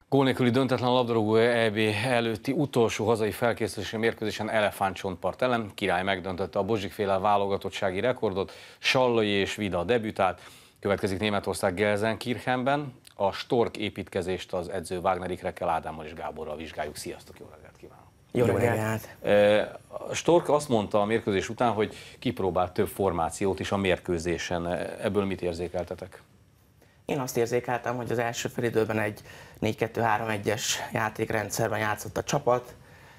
Gól nélküli döntetlen labdarúgó EB előtti utolsó hazai felkészülési mérkőzésen Elefántcsontpart ellen Király megdöntötte a Bozsikféle válogatottsági rekordot, Sallai és Vida debütált. Következik Németország Gelsenkirchenben. A Stork építkezést az edző Wagner Ikrekkel, Ádámmal és Gáborral vizsgáljuk. Sziasztok, jó reggelt kívánok! Jó reggelt! A Stork azt mondta a mérkőzés után, hogy kipróbált több formációt is a mérkőzésen. Ebből mit érzékeltetek? Én azt érzékeltem, hogy az első felidőben egy 4-2-3-1-es játékrendszerben játszott a csapat.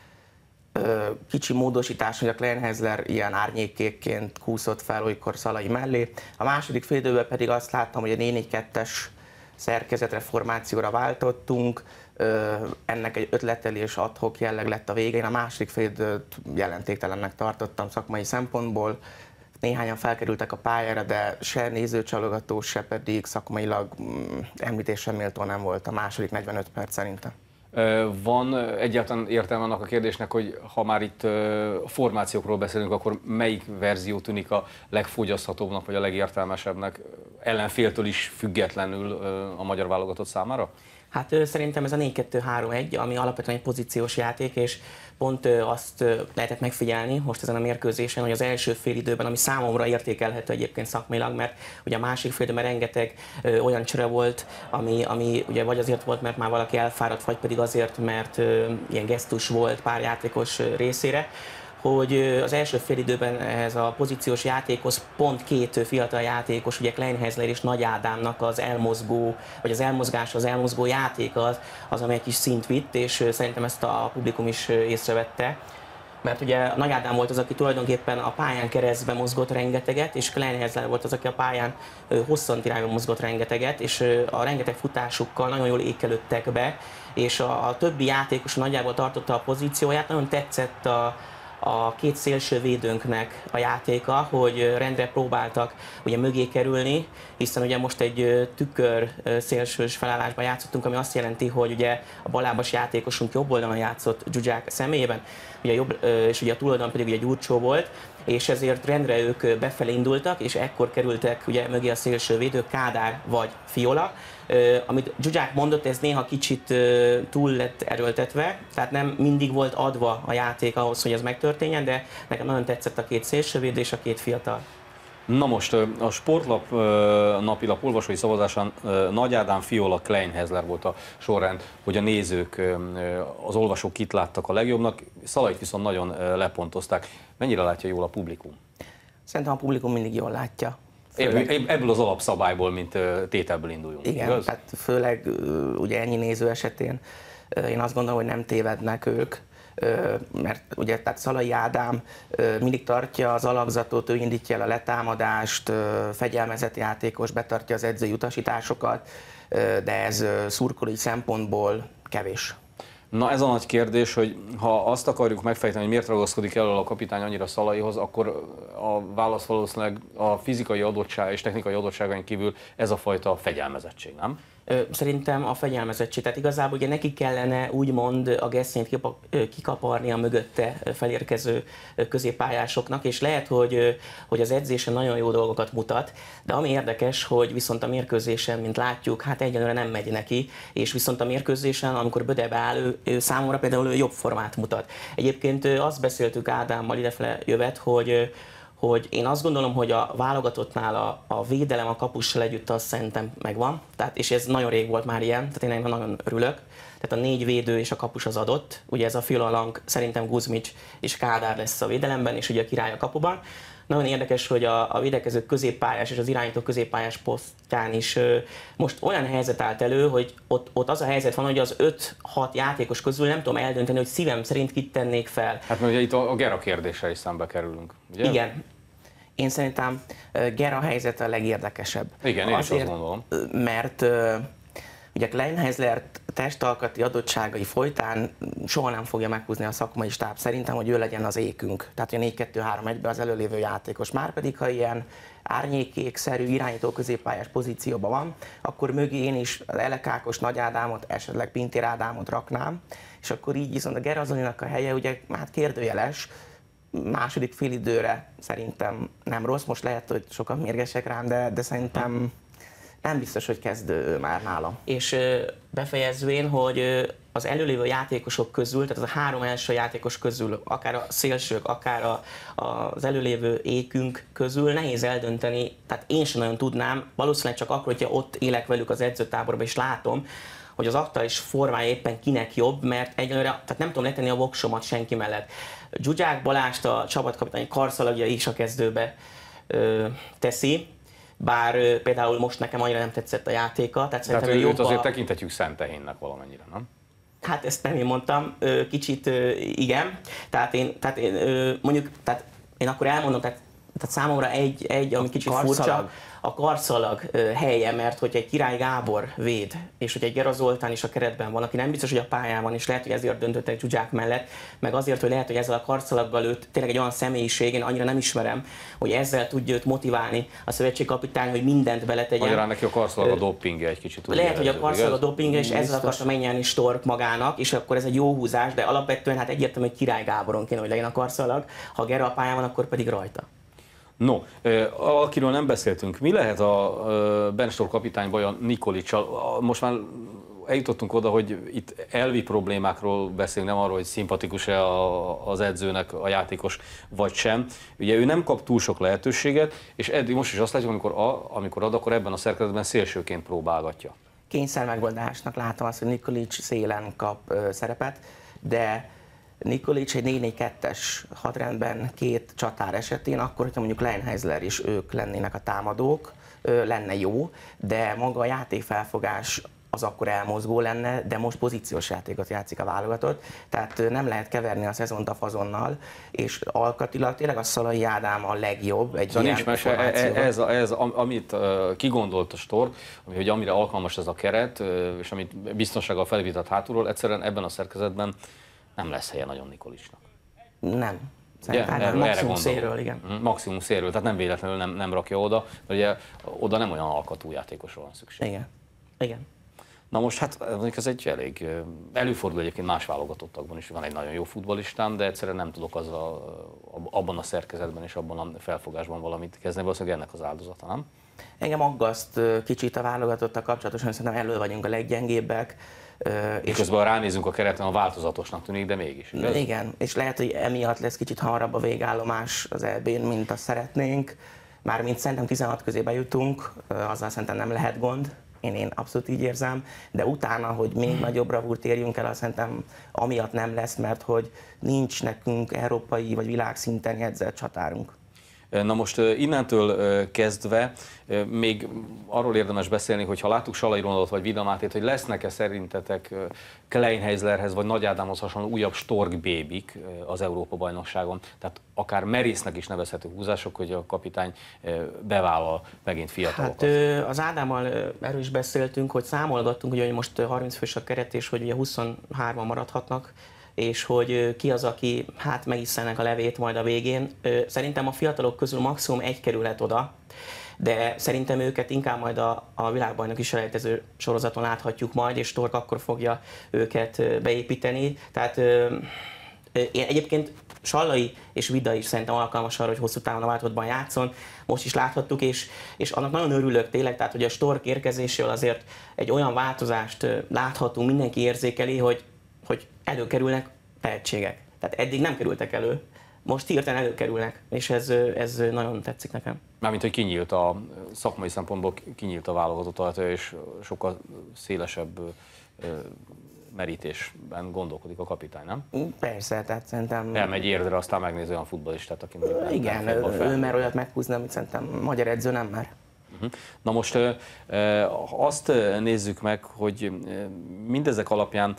Kicsi módosítás, hogy a Kleinhäusler ilyen árnyékkékként kúszott fel olykor Szalai mellé. A második félidőben pedig azt láttam, hogy a 4-4-2-es szerkezetre, formációra váltottunk. Ennek egy ötletelés ad hoc jelleg lett a vége. Én a második félidőt jelentéktelennek tartottam szakmai szempontból. Néhányan felkerültek a pályára, de se nézőcsalogató, se pedig szakmailag említésre méltó nem volt a második 45 perc szerintem. Van egyáltalán értelme annak a kérdésnek, hogy ha már itt formációkról beszélünk, akkor melyik verzió tűnik a legfogyaszthatóbbnak, vagy a legértelmesebbnek, ellenféltől is függetlenül a magyar válogatott számára? Hát szerintem ez a 4-2-3-1, ami alapvetően egy pozíciós játék, és pont azt lehetett megfigyelni most ezen a mérkőzésen, hogy az első félidőben, ami számomra értékelhető egyébként szakmailag, mert ugye a másik félidőben rengeteg olyan csere volt, ami ugye vagy azért volt, mert már valaki elfáradt, vagy pedig azért, mert ilyen gesztus volt pár játékos részére, hogy az első félidőben ez a pozíciós játékhoz pont két fiatal játékos, ugye Kleinhäusler és Nagy Ádámnak az elmozgó, vagy az elmozgás, az elmozgó játék az ami egy kis szint vitt, és szerintem ezt a publikum is észrevette. Mert ugye Nagy Ádám volt az, aki tulajdonképpen a pályán keresztbe mozgott rengeteget, és Kleinhäusler volt az, aki a pályán hosszant irányba mozgott rengeteget, és a rengeteg futásukkal nagyon jól ékelődtek be, és a többi játékos nagyjából tartotta a pozícióját, nagyon tetszett a két szélső védőnknek a játéka, hogy rendre próbáltak ugye mögé kerülni, hiszen ugye most egy tükör szélsős felállásban játszottunk, ami azt jelenti, hogy ugye a ballábas játékosunk jobb oldalon játszott Zsuzsák személyében, ugye jobb, és ugye a túloldalon pedig ugye Gyurcsó volt, és ezért rendre ők befelé indultak, és ekkor kerültek ugye mögé a szélső védők, Kádár vagy Fiola. Amit Zsuzsák mondott, ez néha kicsit túl lett erőltetve, tehát nem mindig volt adva a játék ahhoz, hogy ez megtörténjen, de nekem nagyon tetszett a két szélsővédő és a két fiatal. Na most a Sportlap napilap olvasói szavazásán Nagy Ádám, Fiola, Kleinhäusler volt a sorrend, hogy a nézők, az olvasók kit láttak a legjobbnak, Szalait viszont nagyon lepontozták. Mennyire látja jól a publikum? Szerintem a publikum mindig jól látja. Ebből az alapszabályból, mint tételből induljunk. Igen, igaz? Tehát főleg ugye ennyi néző esetén én azt gondolom, hogy nem tévednek ők, mert ugye tehát Szalai Ádám mindig tartja az alapzatot, ő indítja el a letámadást, fegyelmezett játékos, betartja az edzői utasításokat, de ez szurkolói szempontból kevés. Na ez a nagy kérdés, hogy ha azt akarjuk megfejteni, hogy miért ragaszkodik el a kapitány annyira Szalaihoz, akkor a válasz valószínűleg a fizikai adottság és technikai adottságain kívül ez a fajta fegyelmezettség, nem? Szerintem a fegyelmezettség, tehát igazából ugye neki kellene úgymond a geszényt kikaparni a mögötte felérkező középpályásoknak, és lehet, hogy az edzésen nagyon jó dolgokat mutat, de ami érdekes, hogy viszont a mérkőzésen, mint látjuk, hát egyelőre nem megy neki, és viszont a mérkőzésen, amikor Böde beáll, ő számomra például jobb formát mutat. Egyébként azt beszéltük Ádámmal idefele jövet, hogy én azt gondolom, hogy a válogatottnál a védelem a kapussal együtt azt szerintem megvan, tehát, és ez nagyon rég volt már ilyen, tehát én ennek nagyon örülök. Tehát a 4 védő és a kapus az adott, ugye ez a Fiola, szerintem Guzmics és Kádár lesz a védelemben, és ugye a Király a kapuban. Nagyon érdekes, hogy a védekező középpályás és az irányító középpályás posztján is most olyan helyzet állt elő, hogy ott az a helyzet van, hogy az 5-6 játékos közül nem tudom eldönteni, hogy szívem szerint kit tennék fel. Hát mert ugye itt a Gera kérdéssel is szembe kerülünk, ugye? Igen. Én szerintem Gera helyzet a legérdekesebb. Igen, én is azt gondolom. Mert ugye Kleinhäusler testalkati adottságai folytán soha nem fogja meghúzni a szakmai stáb szerintem, hogy ő legyen az ékünk. Tehát a 4-2-3-1-ben az előlévő játékos. Márpedig, ha ilyen árnyékékszerű irányító középpályás pozícióban van, akkor mögé én is az Elekákos, Nagy Ádámot, esetleg Pintér Ádámot raknám, és akkor így viszont a Gerazoninak a helye ugye hát kérdőjeles, második félidőre szerintem nem rossz, most lehet, hogy sokan mérgesek rám, de szerintem Nem biztos, hogy kezdő már nálam. És befejezvén, hogy az előlévő játékosok közül, tehát az a 3 első játékos közül, akár a szélsők, akár az előlévő ékünk közül nehéz eldönteni, tehát én sem nagyon tudnám, valószínűleg csak akkor, hogyha ott élek velük az edzőtáborban és látom, hogy az aktuális formája éppen kinek jobb, mert egyelőre, tehát nem tudom letenni a voksomat senki mellett. Zsuzsák Balást a csapatkapitány karszalagja is a kezdőbe teszi, bár például most nekem annyira nem tetszett a játéka. Tehát őt azért tekintetjük szent tehénnek valamennyire, nem? Hát ezt nem én mondtam, kicsit igen. Tehát én akkor elmondom, tehát számomra egy ami kicsit furcsa, a karszalag helye, mert hogyha egy Király Gábor véd, és hogy egy Gera Zoltán is a keretben van, aki nem biztos, hogy a pályán van, és lehet, hogy ezért döntöttek Zsuzsák mellett, meg azért, hogy lehet, hogy ezzel a karszalaggal őt tényleg egy olyan személyiség, én annyira nem ismerem, hogy ezzel tudja őt motiválni a szövetségkapitány, hogy mindent beletegyen. Magyarán neki a karszalag a dopingja egy kicsit. Lehet, hogy a karszalag a dopingja, és ezzel akarta megnyerni Stork magának, és akkor ez egy jó húzás, de alapvetően hát egyértelmű, hogy Király Gáboron kéne, hogy legyen a karszalag, ha Gera a pályán van, akkor pedig rajta. No, akiről nem beszéltünk, mi lehet a Benstor kapitány baja Nikolicsal? Most már eljutottunk oda, hogy itt elvi problémákról beszélünk, nem arról, hogy szimpatikus-e az edzőnek a játékos, vagy sem. Ugye ő nem kap túl sok lehetőséget, és eddig most is azt látjuk, amikor ad, akkor ebben a szerkezetben szélsőként próbálgatja. Kényszer megoldásnak látom azt, hogy Nikolics szélen kap szerepet, de Nikolics egy 4-4-2-es hadrendben 2 csatár esetén, akkor, hogyha mondjuk Leinheisler is ők lennének a támadók, lenne jó, de maga a játékfelfogás az akkor elmozgó lenne, de most pozíciós játékot játszik a válogatott, tehát nem lehet keverni a szezont a fazonnal, és alkatilag tényleg a Szalai Ádám a legjobb egy szóval ilyen formációban. ez, amit kigondolt a Stork, hogy amire alkalmas ez a keret, és amit biztonsággal felépített hátulról, egyszerűen ebben a szerkezetben nem lesz helye nagyon Nikolicsnak. Nem. Maximum szélről, igen. Maximum szélről, tehát nem véletlenül nem rakja oda, de ugye oda nem olyan alkatú játékosra van szükség. Igen. Igen. Na most hát ez egy elég, előfordul egyébként más válogatottakban is, van egy nagyon jó futballistám, de egyszerűen nem tudok abban a szerkezetben és abban a felfogásban valamit kezdeni, valószínűleg ennek az áldozata, nem? Engem aggaszt kicsit a válogatottal kapcsolatosan, szerintem elő vagyunk a leggyengébbek. És közben ránézünk a kereten, a változatosnak tűnik, de mégis. Igaz? Igen, és lehet, hogy emiatt lesz kicsit hamarabb a végállomás az EB-n, mint azt szeretnénk. Mármint szerintem 16 közé bejutunk, azzal szerintem nem lehet gond. Én abszolút így érzem, de utána, hogy még nagyobb bravúrt érjünk el, azt szerintem amiatt nem lesz, mert hogy nincs nekünk európai vagy világszinten jegyzett csatárunk. Na most innentől kezdve még arról érdemes beszélni, hogy ha láttuk Salai Ronaldot vagy Vida Mátét, hogy lesznek-e szerintetek Kleinheislerhez vagy Nagy Ádámhoz hasonló újabb Stork bébik az Európa-bajnokságon, tehát akár merésznek is nevezhető húzások, hogy a kapitány bevállal megint fiatalokat. Hát az Ádámmal is beszéltünk, hogy számolgattunk, hogy most 30 fős a keret, és hogy ugye 23-an maradhatnak, és hogy ki az, aki hát megiszelnek a levét majd a végén. Szerintem a fiatalok közül maximum 1 kerülhet oda, de szerintem őket inkább majd a világbajnoki selejtező sorozaton láthatjuk majd, és Stork akkor fogja őket beépíteni. Tehát egyébként Sallai és Vida is szerintem alkalmas arra, hogy hosszú távon a válogatottban játszon. Most is láthattuk, és annak nagyon örülök tényleg, tehát hogy a Stork érkezésével azért egy olyan változást láthatunk, mindenki érzékeli, hogy előkerülnek tehetségek. Tehát eddig nem kerültek elő, most hirtelen előkerülnek, és ez nagyon tetszik nekem. Mármint, hogy kinyílt a szakmai szempontból kinyílt a válogatott, és sokkal szélesebb merítésben gondolkodik a kapitány, nem? Persze, tehát szerintem... Elmegy Érdre, aztán megnézi olyan futballistát, aki nem igen, ő mer olyat meghúzni, amit szerintem magyar edző nem mer. Na most azt nézzük meg, hogy mindezek alapján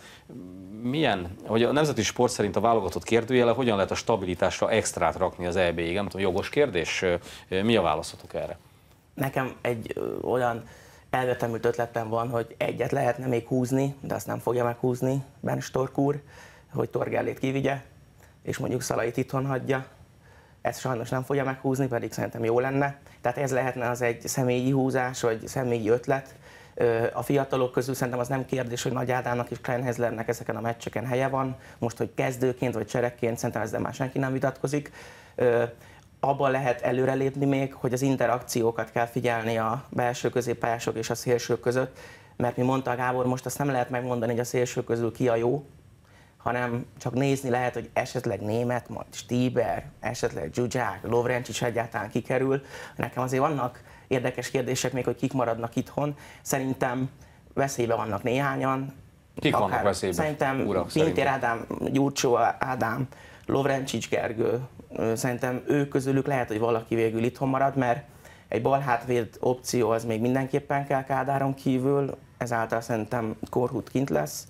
hogy a Nemzeti Sport szerint a válogatott kérdőjele, hogyan lehet a stabilitásra extrát rakni az EB-ig? Nem tudom, jogos kérdés? Mi a válaszotok erre? Nekem egy olyan elvetemült ötletem van, hogy egyet lehetne még húzni, de azt nem fogja meghúzni Ben Stork úr, hogy Torgellét kivigye, és mondjuk Szalait itthon hagyja. Ezt sajnos nem fogja meghúzni, pedig szerintem jó lenne. Tehát ez lehetne az egy személyi húzás, vagy személyi ötlet. A fiatalok közül szerintem az nem kérdés, hogy Nagy Ádámnak és Kleinheislernek ezeken a meccseken helye van. Most, hogy kezdőként vagy cserekként, szerintem ezzel már senki nem vitatkozik. abban lehet előrelépni még, hogy az interakciókat kell figyelni a belső középpályások és a szélsők között, mert mi mondta Gábor, most azt nem lehet megmondani, hogy a szélsők közül ki a jó, hanem csak nézni lehet, hogy esetleg német, majd Stieber, esetleg Zsuzsák, Lovrencsics egyáltalán kikerül. Nekem azért vannak érdekes kérdések még, hogy kik maradnak itthon. Szerintem veszélyben vannak néhányan. Kik vannak veszélyben? Szerintem Pintér Ádám, Gyurcsó Ádám, Lovrencsics Gergő, szerintem ők közülük lehet, hogy valaki végül itthon marad, mert egy balhátvéd opció az még mindenképpen kell Kádáron kívül, ezáltal szerintem Korhut kint lesz.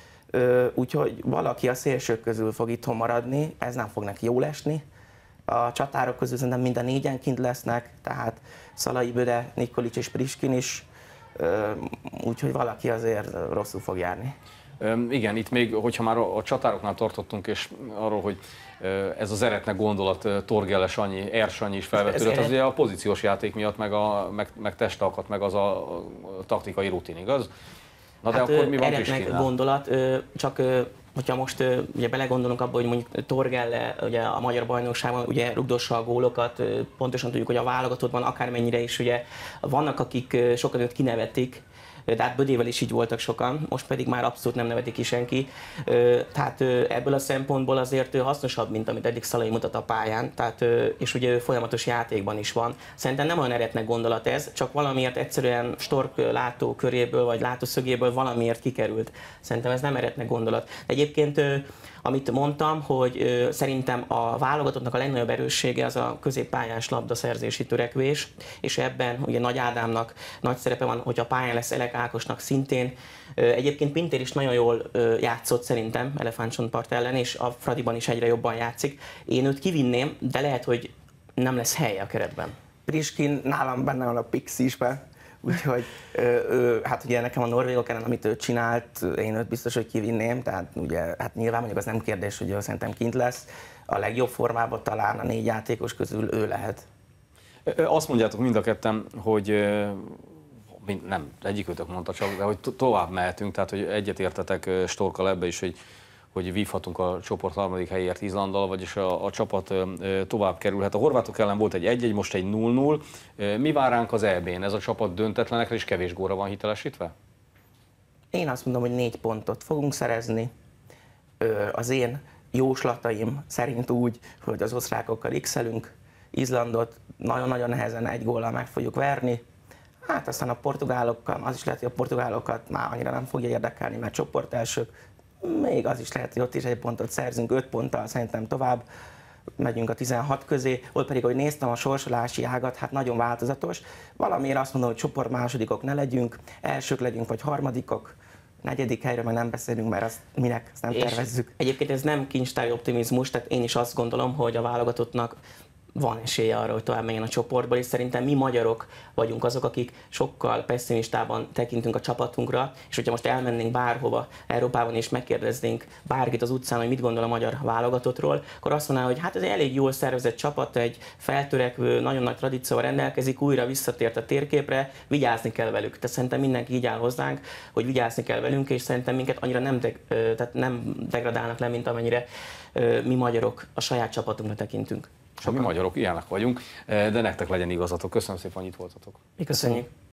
Úgyhogy valaki a szélsők közül fog itthon maradni, ez nem fog neki jól esni. A csatárok közül szerintem mind a négyen kint lesznek, tehát Szalai Böde, Nikolics és Priskin is, úgyhogy valaki azért rosszul fog járni. Igen, itt még, hogyha már a csatároknál tartottunk, és arról, hogy ez az eretnek gondolat Torgelle Sanyi, Sanyi is felvetődött, az ugye a pozíciós játék miatt, meg testalkat, meg az a taktikai rutin, igaz? Na de hát, akkor mi van Priskinnel? Gondolat, csak hogyha most ugye belegondolunk abba, hogy mondjuk Torgelle ugye a magyar bajnokságban ugye rugdossa a gólokat, pontosan tudjuk, hogy a válogatottban akármennyire is ugye vannak, akik sokan őt kinevetik, de hát Bödével is így voltak sokan, most pedig már abszolút nem nevetik ki senki. Tehát ebből a szempontból azért hasznosabb, mint amit eddig Szalai mutat a pályán, tehát, és ugye folyamatos játékban is van. Szerintem nem olyan eretnek gondolat ez, csak valamiért egyszerűen Stork látóköréből vagy látószögéből valamiért kikerült. Szerintem ez nem eretnek gondolat. De egyébként amit mondtam, hogy szerintem a válogatottnak a legnagyobb erőssége az a középpályás labdaszerzési törekvés, és ebben ugye Nagy Ádámnak nagy szerepe van, hogy a pályán lesz Elek Ákosnak szintén. Egyébként Pintér is nagyon jól játszott szerintem Elefántcsontpart ellen, és a Fradiban is egyre jobban játszik. Én őt kivinném, de lehet, hogy nem lesz helye a keretben. Priskin nálam benne van a Pixisbe, úgyhogy hát ugye nekem a norvégok ellen, amit ő csinált, én őt biztos, hogy kivinném, tehát ugye hát nyilván mondjuk az nem kérdés, hogy ő szerintem kint lesz. A legjobb formában talán a 4 játékos közül ő lehet. Azt mondjátok mind a ketten, hogy nem, egyikőtök mondta csak, de hogy tovább mehetünk, tehát hogy egyetértetek Storkkal ebbe is, hogy vívhatunk a csoport harmadik helyért Izlanddal, vagyis a csapat tovább kerülhet. A horvátok ellen volt egy 1-1, most egy 0-0. Mi vár ránk az EB-n? Ez a csapat döntetlenekre és kevés góra van hitelesítve? Én azt mondom, hogy 4 pontot fogunk szerezni. Az én jóslataim szerint úgy, hogy az osztrákokkal x-elünk, Izlandot nagyon-nagyon nehezen 1 góllal meg fogjuk verni. Hát aztán a portugálokkal, az is lehet, hogy a portugálokat már annyira nem fogja érdekelni, mert csoportelsők. Még az is lehet, hogy ott is 1 pontot szerzünk, 5 ponttal szerintem tovább megyünk a 16 közé, ott pedig, hogy néztem a sorsolási ágat, hát nagyon változatos. Valamiért azt mondom, hogy csoport másodikok ne legyünk, elsők legyünk, vagy harmadikok, 4. helyre már nem beszélünk, mert azt minek, azt nem tervezzük. Egyébként ez nem kincstári optimizmus, tehát én is azt gondolom, hogy a válogatottnak van esélye arra, hogy tovább menjen a csoportból, és szerintem mi magyarok vagyunk azok, akik sokkal pessimistában tekintünk a csapatunkra, és hogyha most elmennénk bárhova Európában és megkérdeznénk bárkit az utcán, hogy mit gondol a magyar válogatottról, akkor azt mondaná, hogy hát ez egy elég jól szervezett csapat, egy feltörekvő, nagyon nagy tradícióval rendelkezik, újra visszatért a térképre, vigyázni kell velük. Tehát szerintem mindenki így áll hozzánk, hogy vigyázni kell velünk, és szerintem minket annyira nem degradálnak le, mint amennyire mi magyarok a saját csapatunkra tekintünk. Mi magyarok ilyenek vagyunk, de nektek legyen igazatok. Köszönöm szépen, hogy itt voltatok. Mi köszönjük.